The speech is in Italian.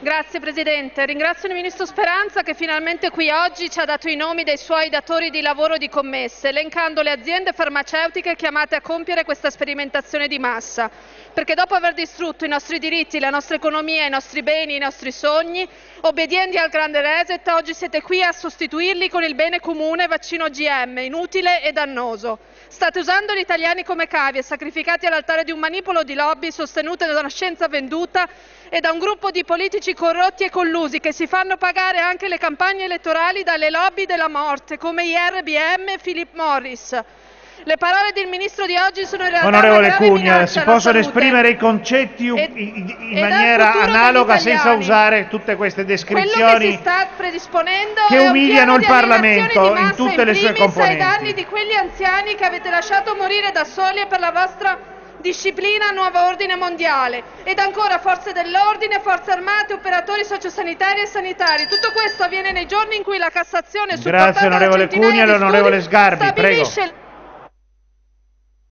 Grazie Presidente, ringrazio il Ministro Speranza che finalmente qui oggi ci ha dato i nomi dei suoi datori di lavoro di commesse, elencando le aziende farmaceutiche chiamate a compiere questa sperimentazione di massa. Perché dopo aver distrutto i nostri diritti, la nostra economia, i nostri beni, i nostri sogni, obbedienti al grande reset, oggi siete qui a sostituirli con il bene comune vaccino OGM, inutile e dannoso. State usando gli italiani come cavie, sacrificati all'altare di un manipolo di lobby sostenute da una scienza venduta e da un gruppo di politici corrotti e collusi che si fanno pagare anche le campagne elettorali dalle lobby della morte, come IRBM e Philip Morris. Le parole del Ministro di oggi sono in realtà Onorevole Cugna, si possono esprimere i concetti in maniera analoga senza usare tutte queste descrizioni quello che si sta predisponendo che umiliano il Parlamento in tutte le sue componenti. Ai danni di quegli anziani che avete lasciato morire da soli e per la vostra disciplina Nuovo Ordine Mondiale, ed ancora forze dell'ordine, forze armate, operatori sociosanitari e sanitari. Tutto questo avviene nei giorni in cui la Cassazione, Grazie onorevole Cugna e l'onorevole Sgarbi, prego.